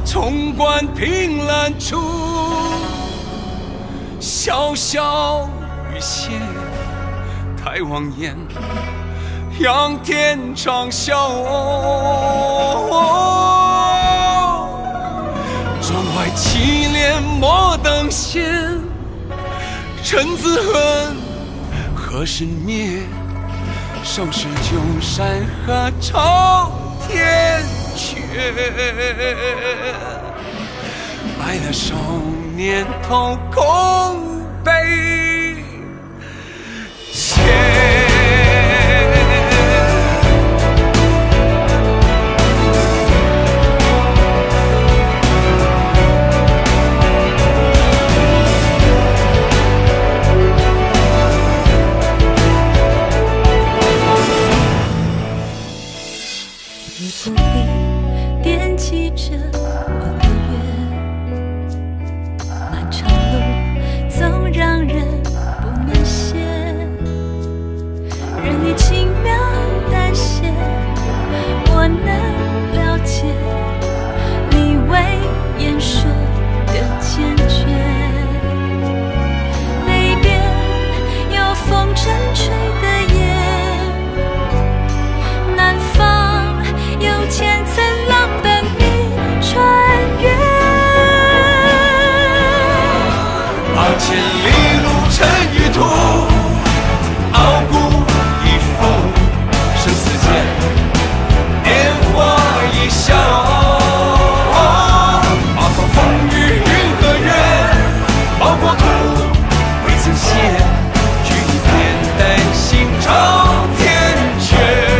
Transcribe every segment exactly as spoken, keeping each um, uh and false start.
纵观凭栏处，潇潇雨歇，抬望眼，仰天长啸。窗外凄怜莫等闲，尘自恨，何时灭？收拾旧山河朝天阙，白了少年头空悲切。 你不必惦记着我的愿，漫长路总让人不能歇，任你轻描淡写，我能了解你为言说的坚决。那边有风筝吹的夜，南方有千层浪等你穿越， 八千里路尘与土，傲骨一封，生死间，年华一笑。八方风雨云和月，包国土，未曾歇，举一片丹心朝天阙。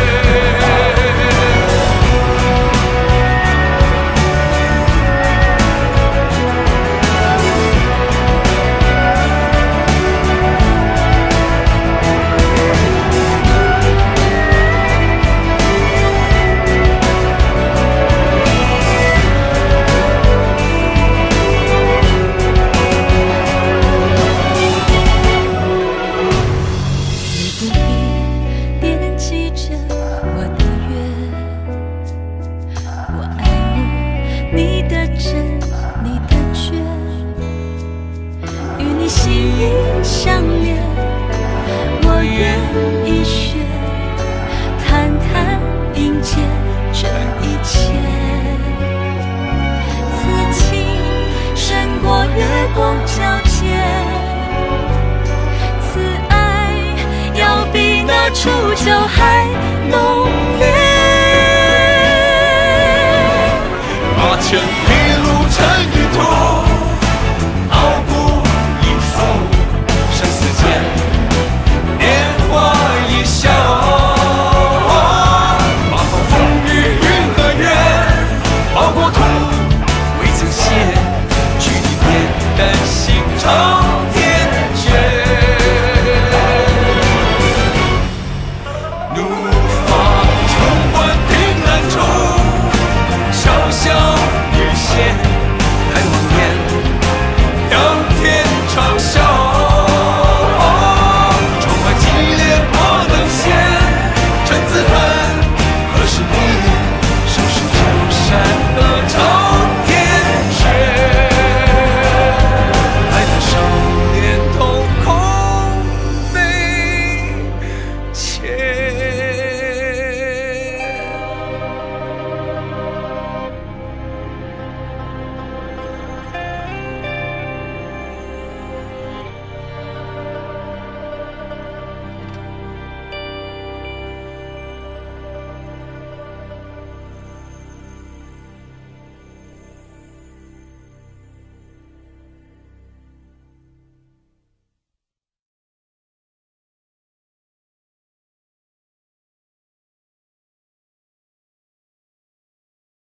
心意相连，我愿意学，坦坦迎接这一切。此情胜过月光皎洁，此爱要比那初秋还浓。